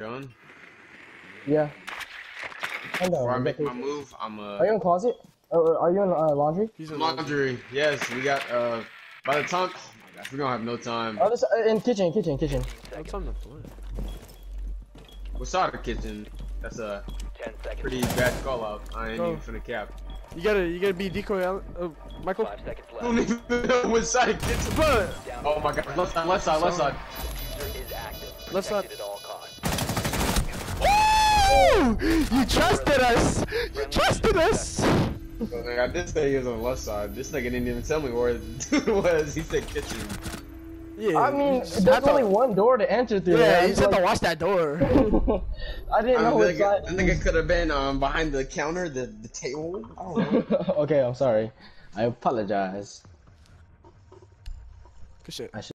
John? Yeah. Before I make my move, Are you in closet? Or are you in laundry? He's in laundry. Yes, we got by the time, oh my gosh, we're gonna have no time. Oh, this in kitchen. What's on the floor? What's side of the kitchen? That's a pretty bad call out. I ain't even finna cap. You gotta be decoy, Michael. 5 seconds I don't left. even know what side of the kitchen. Oh my god, left side. User is active. Left side. Protected at all costs. Woo! You trusted us! You trusted us! I did say he was on the left side. This nigga didn't even tell me where it was. He said kitchen. Yeah, I mean, there's only one door to enter through. Yeah, you just have to watch that door. I didn't know what side. I think it could have been behind the counter, the table. I don't know. Okay, I'm sorry. I apologize. Good shit.